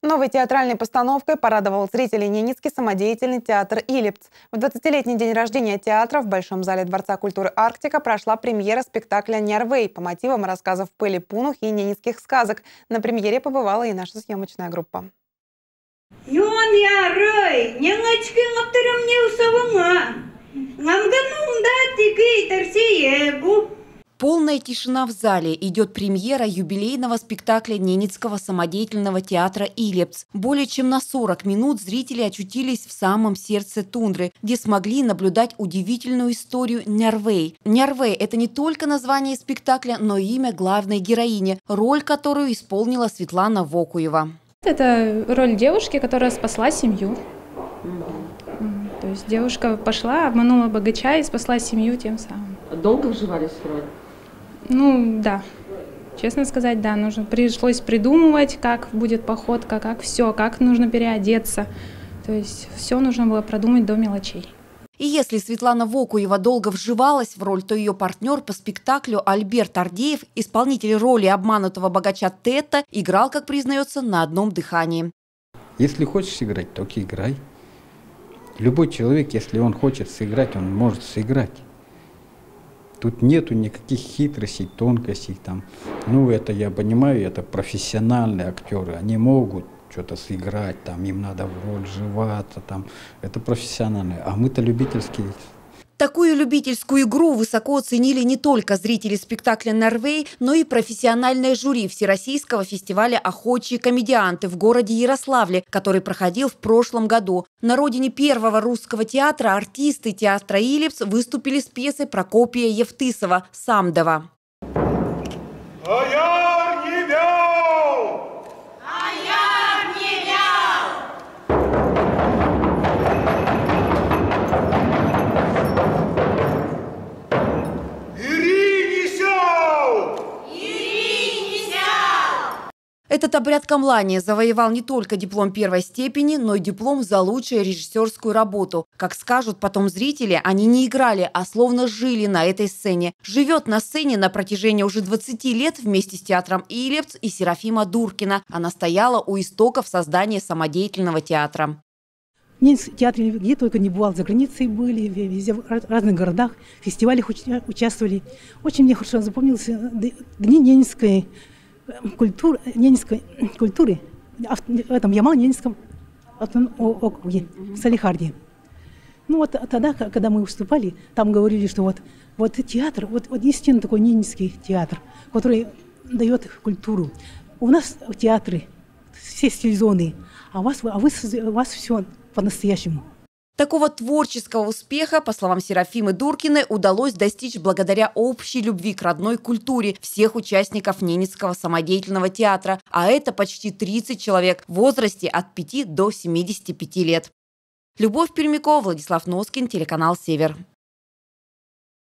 Новой театральной постановкой порадовал зрителей Ненецкий самодеятельный театр «Илипц». В 20-летний день рождения театра в Большом зале Дворца культуры «Арктика» прошла премьера спектакля «Нярвей» по мотивам рассказов Пыли Пунух и ненецких сказок. На премьере побывала и наша съемочная группа. Полная тишина в зале. Идет премьера юбилейного спектакля Ненецкого самодеятельного театра «Илипц». Более чем на 40 минут зрители очутились в самом сердце тундры, где смогли наблюдать удивительную историю Нярвей. Нярвей – это не только название спектакля, но и имя главной героини, роль которую исполнила Светлана Вокуева. Это роль девушки, которая спасла семью. То есть девушка пошла, обманула богача и спасла семью тем самым. Долго вживались в роль? Ну, да. Честно сказать, да. Пришлось придумывать, как будет походка, как все, как нужно переодеться. То есть все нужно было продумать до мелочей. И если Светлана Вокуева долго вживалась в роль, то ее партнер по спектаклю Альберт Ардеев, исполнитель роли обманутого богача Тета, играл, как признается, на одном дыхании. Если хочешь играть, только играй. Любой человек, если он хочет сыграть, он может сыграть. Тут нету никаких хитростей, тонкостей. Ну, это я понимаю, это профессиональные актеры. Они могут что-то сыграть, им надо в роль вживаться. Это профессиональные. А мы-то любительские. Такую любительскую игру высоко оценили не только зрители спектакля «Нярвей», но и профессиональное жюри Всероссийского фестиваля «Охочие комедианты» в городе Ярославле, который проходил в прошлом году. На родине первого русского театра артисты театра «Илипц» выступили с пьесой Прокопия Евтысова «Самдова». Этот обряд камлания завоевал не только диплом первой степени, но и диплом за лучшую режиссерскую работу. Как скажут потом зрители, они не играли, а словно жили на этой сцене. Живет на сцене на протяжении уже 20 лет вместе с театром «Илипц» и Серафима Дуркина. Она стояла у истоков создания самодеятельного театра. В Ненецком театре где только не бывал, за границей были, везде, в разных городах, в фестивалях участвовали. Очень мне хорошо запомнился дни ненецкой культуры в этом Ямало-Ненецком округе, в Салихарде. Ну вот тогда, когда мы выступали, там говорили, что вот театр, вот истинно такой ненецкий театр, который дает культуру. У нас театры все стилизованные, а у вас все по-настоящему. Такого творческого успеха, по словам Серафимы Дуркиной, удалось достичь благодаря общей любви к родной культуре всех участников Ненецкого самодеятельного театра, а это почти 30 человек в возрасте от 5 до 75 лет. Любовь Пермякова, Владислав Носкин, телеканал «Север».